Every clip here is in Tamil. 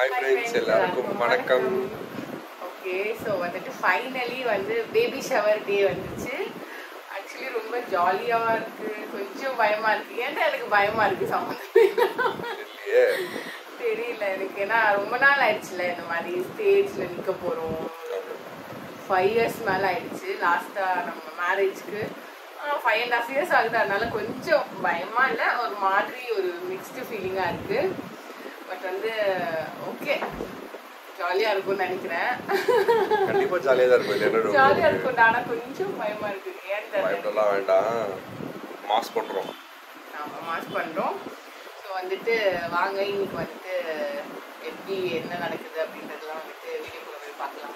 Hi friends, எல்லாருக்கும் வணக்கம். ஓகே, ஸோ வந்துட்டு ஃபைனலி வந்து பேபி ஷவர் டே வந்துச்சு. ஆக்சுவலி ரொம்ப ஜாலியாக இருக்குது, கொஞ்சம் பயமாக இருக்குது. ஏன்டா எனக்கு பயமாக இருக்குது சம்மந்தம் தெரியல எனக்கு. ஏன்னா ரொம்ப நாள் ஆயிடுச்சுல இந்த மாதிரி ஸ்டேஜில் நிற்க போகிறோம். 5 years மேலே ஆயிடுச்சு லாஸ்ட்டாக நம்ம மேரேஜ்க்கு. 5.5 years ஆகுது. அதனால கொஞ்சம் பயமாக இல்லை, ஒரு மாதிரி ஒரு மிக்ஸ்டு ஃபீலிங்காக இருக்குது. பட் வந்து ஓகே, ஜாலியாக இருக்கும்னு நினைக்கிறேன். கண்டிப்பாக ஜாலியாக தான் இருக்கும். ஜாலியாக இருக்கும், ஆனால் கொஞ்சம் பயமாக இருக்குது. ஏன் பயப்படலாம் வேண்டாம், மாஸ்க் பண்ணுறோம். ஆமாம், மாஸ்க் பண்ணுறோம். ஸோ வந்துட்டு வாங்க இன்னைக்கு வந்துட்டு எப்படி என்ன நடக்குது அப்படின்றதுலாம் வந்துட்டு வீடியோக்குள்ள போய் பார்க்கலாம்.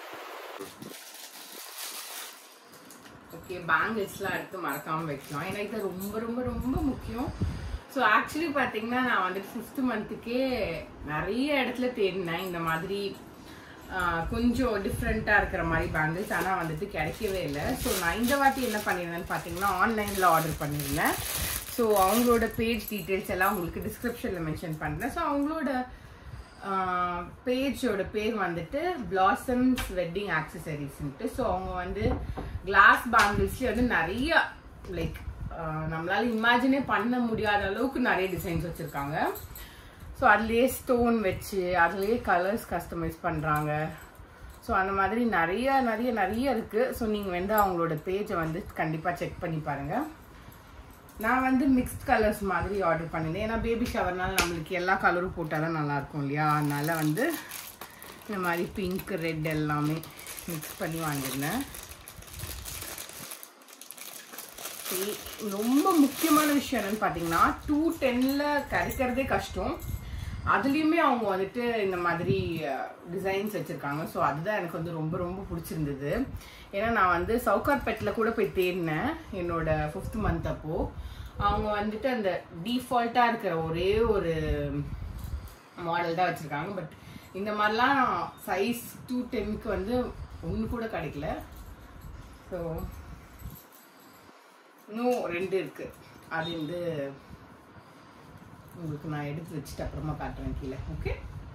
ஓகே, பேங்கிள்ஸ்லாம் எடுத்து மறக்காமல் வைக்கலாம். ஏன்னா இது ரொம்ப ரொம்ப ரொம்ப முக்கியம். ஸோ ஆக்சுவலி பார்த்தீங்கன்னா நான் வந்துட்டு 5th monthக்கே நிறைய இடத்துல தேடினேன் இந்த மாதிரி கொஞ்சம் டிஃப்ரெண்ட்டாக இருக்கிற மாதிரி பேங்கிள்ஸ். ஆனால் வந்துட்டு கிடைக்கவே இல்லை. ஸோ நான் இந்த வாட்டி என்ன பண்ணியிருந்தேன்னு பார்த்தீங்கன்னா ஆன்லைனில் ஆர்டர் பண்ணியிருந்தேன். ஸோ அவங்களோட பேஜ் டீட்டெயில்ஸ் எல்லாம் உங்களுக்கு டிஸ்கிரிப்ஷனில் மென்ஷன் பண்ணுறேன். ஸோ அவங்களோட பேஜோட பேர் வந்துட்டு பிளாசம்ஸ் வெட்டிங் ஆக்சசரிஸ்ன்ட்டு. ஸோ அவங்க வந்து கிளாஸ் பேங்கிள்ஸ்லேயே வந்து நிறைய லைக் நம்மளால இமேஜினே பண்ண முடியாத அளவுக்கு நிறைய டிசைன்ஸ் வச்சுருக்காங்க. ஸோ அதுலேயே ஸ்டோன் வச்சு அதுலேயே கலர்ஸ் கஸ்டமைஸ் பண்ணுறாங்க. ஸோ அந்த மாதிரி நிறைய நிறைய நிறைய இருக்குது. ஸோ நீங்கள் வந்து அவங்களோட பேஜை வந்து கண்டிப்பாக செக் பண்ணி பாருங்கள். நான் வந்து மிக்ஸ்ட் கலர்ஸ் மாதிரி ஆர்டர் பண்ணியிருந்தேன். ஏன்னா பேபி ஷவர்னால நம்மளுக்கு எல்லா கலரும் போட்டால் தான் நல்லாயிருக்கும் இல்லையா. அதனால் வந்து இந்த மாதிரி பிங்க் ரெட் எல்லாமே மிக்ஸ் பண்ணி வாங்கியிருந்தேன். ரொம்ப முக்கியமான விஷயம் என்னன்னு பார்த்தீங்கன்னா 210ல் கிடைக்கிறதே கஷ்டம். அதுலேயுமே அவங்க வந்துட்டு இந்த மாதிரி டிசைன்ஸ் வச்சுருக்காங்க. ஸோ அதுதான் எனக்கு வந்து ரொம்ப ரொம்ப பிடிச்சிருந்தது. ஏன்னா நான் வந்து சவுகார்பேட்டில் கூட போய் தேடினேன் என்னோட 5th month அப்போது. அவங்க வந்துட்டு அந்த டிஃபால்ட்டாக இருக்கிற ஒரே ஒரு மாடல் தான் வச்சுருக்காங்க. பட் இந்த மாதிரிலாம் சைஸ் 210க்கு வந்து ஒன்று கூட கிடைக்கல. ஸோ இன்னும் 2 இருக்குது. அது வந்து உங்களுக்கு நான் எடுத்து வச்சுட்டு அப்புறமா காட்டுறேன் கீழே. ஓகே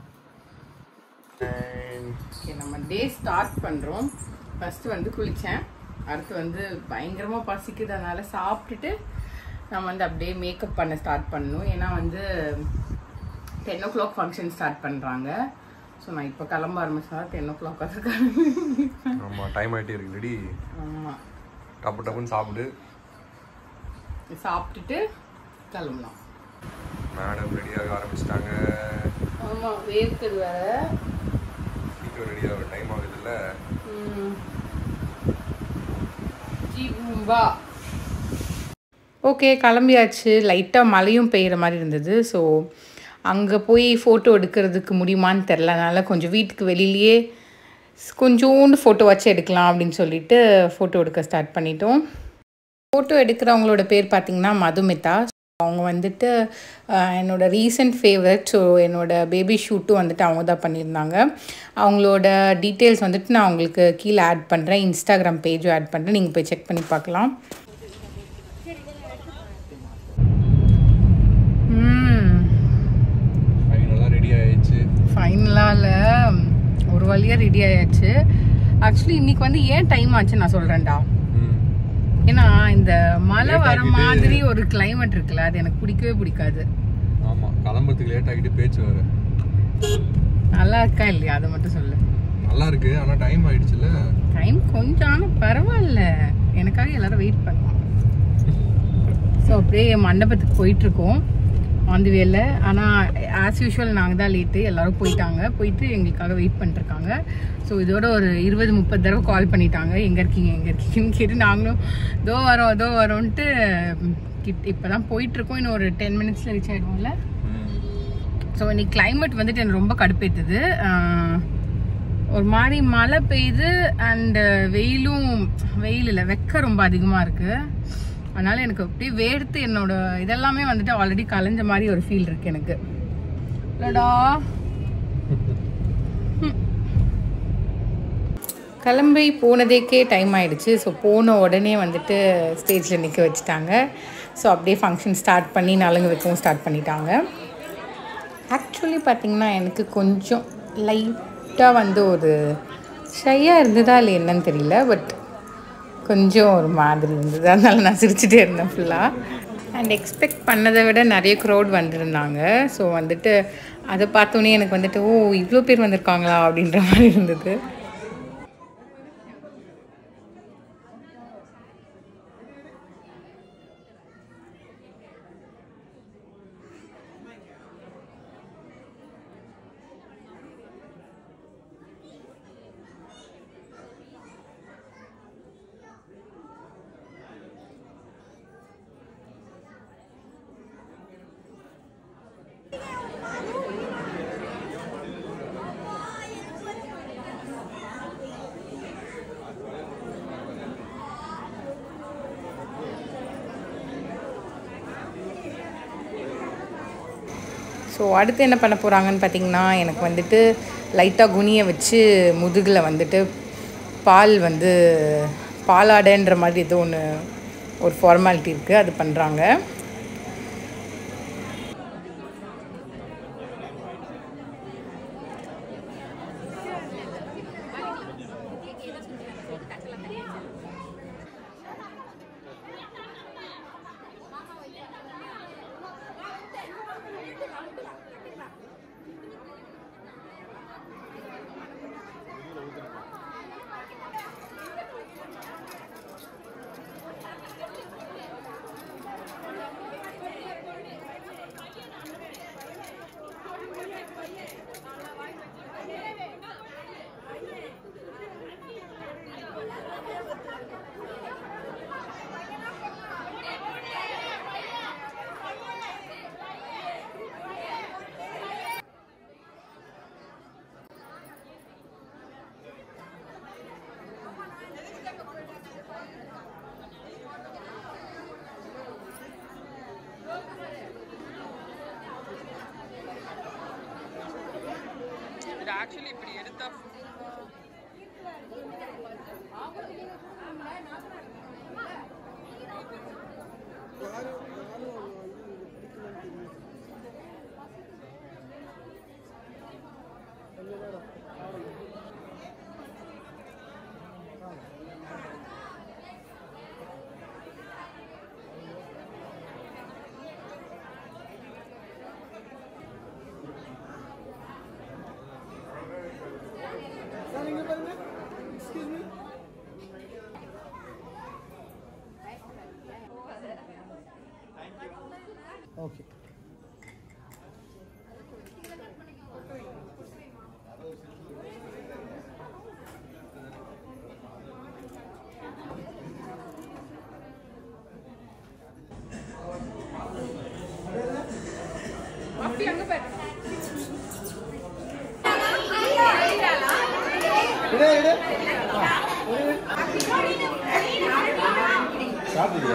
ஓகே, நம்ம டே ஸ்டார்ட் பண்ணுறோம். ஃபஸ்ட்டு வந்து குளித்தேன். அடுத்து வந்து பயங்கரமாக பசிக்குது. அதனால் சாப்பிட்டுட்டு நம்ம வந்து அப்படியே மேக்கப் பண்ண ஸ்டார்ட் பண்ணணும். ஏன்னா வந்து 10 o'clock ஃபங்க்ஷன் ஸ்டார்ட் பண்ணுறாங்க. ஸோ நான் இப்போ கிளம்ப ஆரம்பிச்சா 10 o'clock ஆமாம், டைம் ஆகிட்டே இருக்கு. ரெடி. ஆமாம், டப்பு டப்புன்னு சாப்பிட்டுட்டு கிளம்பலாம். மேடம் ரெடியாக ஆரம்பிச்சிட்டாங்க. ஆமாம், வேர்க்குது வேற. சீக்கிரம் ரெடியாக டைம் ஆகுதுல்ல. ஓகே, கிளம்பியாச்சு. லைட்டாக மழையும் பெய்கிற மாதிரி இருந்தது. ஸோ அங்கே போய் ஃபோட்டோ எடுக்கிறதுக்கு முடியுமான்னு தெரில. அதனால் கொஞ்சம் வீட்டுக்கு வெளியிலேயே கொஞ்சோண்டு ஃபோட்டோ வச்சு எடுக்கலாம் அப்படின்னு சொல்லிட்டு ஃபோட்டோ எடுக்க ஸ்டார்ட் பண்ணிட்டோம். ஃபோட்டோ எடுக்கிறவங்களோட பேர் பார்த்திங்கன்னா மதுமிதா. அவங்க வந்துட்டு என்னோட ரீசன்ட் ஃபேவரட். ஸோ என்னோட பேபி ஷூட்டும் வந்துட்டு அவங்க தான் பண்ணியிருந்தாங்க. அவங்களோட டீட்டெயில்ஸ் வந்துட்டு நான் உங்களுக்கு கீழே ஆட் பண்ணுறேன். இன்ஸ்டாகிராம் பேஜும் ஆட் பண்ணுறேன், நீங்கள் போய் செக் பண்ணி பார்க்கலாம். ஃபைனலாக ஒரு வழியாக ரெடி ஆயாச்சு. ஆக்சுவலி இன்னைக்கு வந்து ஏன் டைம் ஆச்சு நான் சொல்கிறேன்டா. ஏன்னா இந்த மழை வர மாதிரி ஒரு கிளைமேட் இருக்குல்ல, அது எனக்கு பிடிக்கவே பிடிக்காது. ஆமா, கிளம்புறதுக்கு லேட் ஆகிட்டு பேச்சு வர. நல்லா இருக்கா இல்லையா அதை மட்டும் சொல்லு. நல்லா இருக்கு, ஆனா டைம் ஆயிடுச்சுல. டைம் கொஞ்சம், ஆனால் பரவாயில்ல, எனக்காக எல்லாரும் வெயிட் பண்ணுவாங்க. ஸோ அப்படியே மண்டபத்துக்கு போயிட்டு இருக்கோம் ஆன் தி வேல. ஆனால் ஆஸ் யூஷுவல் நாங்கள் தான் லேட்டு. எல்லோரும் போயிட்டு எங்களுக்காக வெயிட் பண்ணிட்டுருக்காங்க. ஸோ இதோட ஒரு 20-30 தடவை கால் பண்ணிட்டாங்க, எங்கே இருக்கீங்கன்னு கேட்டு. நாங்களும் தோ வரோன்ட்டு இப்போ தான் போயிட்டுருக்கோம். இன்னும் ஒரு 10 minutes ரீச் ஆகிடுவோம்ல. ஸோ இன்னைக்கு கிளைமேட் வந்துட்டு எனக்கு ரொம்ப கடுப்பேற்றுது. ஒரு மாதிரி மழை பெய்யுது அண்டு வெயில் இல்லை, வெக்க ரொம்ப அதிகமாக இருக்குது. அதனால் எனக்கு அப்படியே வேர்த்து என்னோட இதெல்லாமே வந்துட்டு ஆல்ரெடி கலைஞ்ச மாதிரி ஒரு ஃபீல் இருக்குது எனக்கு. இல்லடா, கிளம்பி போனதேக்கே டைம் ஆகிடுச்சு. ஸோ போன உடனே வந்துட்டு ஸ்டேஜில் நிற்க வச்சுட்டாங்க. ஸோ அப்படியே ஃபங்க்ஷன் ஸ்டார்ட் பண்ணி நலுங்கு வைக்கவும் ஸ்டார்ட் பண்ணிட்டாங்க. ஆக்சுவலி பார்த்திங்கன்னா எனக்கு கொஞ்சம் லைட்டாக வந்து ஒரு ஷையாக இருந்ததா இல்லை என்னன்னு தெரியல, பட் கொஞ்சம் ஒரு மாதிரி இருந்தது. அதனால நான் சிரிச்சுட்டே இருந்தேன் ஃபுல்லாக. அண்ட் எக்ஸ்பெக்ட் பண்ணதை விட நிறைய க்ரௌட் வந்திருந்தாங்க. ஸோ வந்துட்டு அதை பார்த்தோன்னே எனக்கு வந்துட்டு ஓ இவ்வளோ பேர் வந்திருக்காங்களா அப்படின்ற மாதிரி இருந்தது. ஸோ அடுத்து என்ன பண்ண போகிறாங்கன்னு பார்த்திங்கன்னா, எனக்கு வந்துட்டு லைட்டாக குனியை வச்சு முதுகில் வந்துட்டு பாலாடைன்ற மாதிரி ஏதோ ஒரு ஃபார்மாலிட்டி இருக்குது, அது பண்ணுறாங்க. ஆக்சுவலி இப்படி எடுத்தா Okay. அப்படி அங்க பாரு. சாப்பிடுறியா?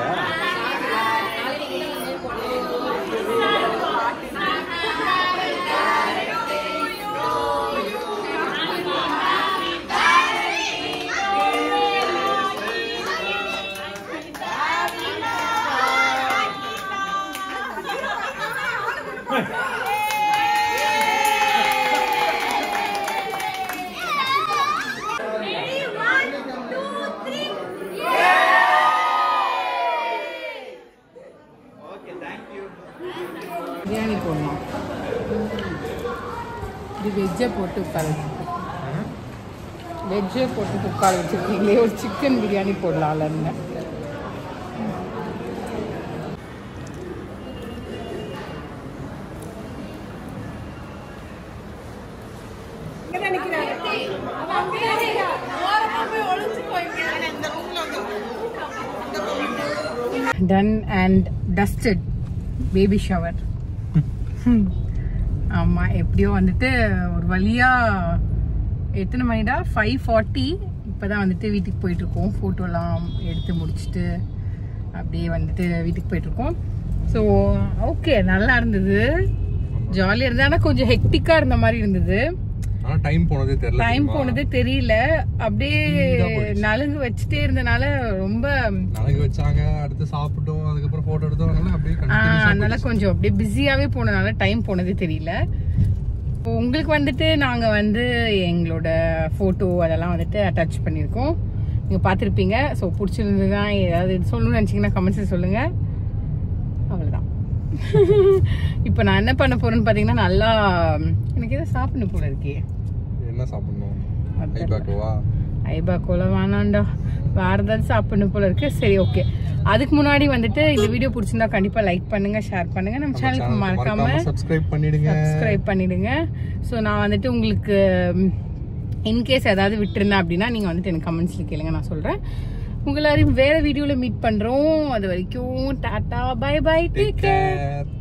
பிரியாணி போடலாம். இது வெஜ்ஜை போட்டு உட்கார வெஜ்ஜை போட்டு உட்கார வச்சுருக்கீங்களே, ஒரு சிக்கன் பிரியாணி போடலாம்லன்னு. Done and dusted baby shower. ஆமாம், எப்படியோ வந்துட்டு ஒரு வழியாக எத்தனை மணிடா 5:40 இப்போ தான் வந்துட்டு வீட்டுக்கு போயிட்டுருக்கோம். ஃபோட்டோலாம் எடுத்து முடிச்சுட்டு அப்படியே வந்துட்டு வீட்டுக்கு போயிட்டுருக்கோம். ஸோ ஓகே, நல்லா இருந்தது, ஜாலியாக இருந்தது. ஆனால் கொஞ்சம் ஹெக்டிக்காக இருந்த மாதிரி இருந்தது. ஆனா டைம் போனதே தெரியல. டைம் போனதே தெரியல. அப்படியே நலுங்கு வச்சுட்டே இருந்தனால ரொம்ப நலுங்கு வச்சாங்க. அடுத்து சாப்பிட்டோம், அதுக்கப்புறம் போட்டோ எடுத்தோம். அதனால கொஞ்சம் அப்படியே பிஸியாவே போனனால டைம் போனதே தெரியல. உங்களுக்கு வந்துட்டு நாங்க வந்து எங்களோட போட்டோ அதெல்லாம் வந்துட்டு அட்டாச் பண்ணியிருக்கோம், நீங்க பார்த்துருப்பீங்க. ஸோ பிடிச்சிருந்ததுன்னா ஏதாவது சொல்லணும்னு நினச்சிங்கன்னா கமெண்ட்ஸில் சொல்லுங்க. அவ்வளோதான். இப்போ நான் என்ன பண்ண போறேன்னு பார்த்தீங்கன்னா, நல்லா எனக்கு எதாவது சாப்பிடணும் போல இருக்கே. என்ன சாப்பிடணும்? ஐபாக்கோவா? ஐபாக்கோல வேணாண்டா, வேற ஏதாவது சாப்பிடணும் போல இருக்கு. சரி, ஓகே. அதுக்கு முன்னாடி வந்துட்டு இந்த வீடியோ பிடிச்சிருந்தா கண்டிப்பா லைக் பண்ணுங்க, ஷேர் பண்ணுங்க, நம்ம சேனலுக்கு மறக்காம சப்ஸ்கிரைப் பண்ணிடுங்க. ஸோ நான் வந்துட்டு உங்களுக்கு இன்கேஸ் ஏதாவது விட்டுருந்தேன் அப்படின்னா நீங்க வந்துட்டு எனக்கு கமெண்ட்ஸ்ல கேளுங்க, நான் சொல்றேன். உங்க எல்லாரையும் வேற வீடியோல மீட் பண்றோம். அது வரைக்கும் டாடா, பை பை, டேக் கேர்.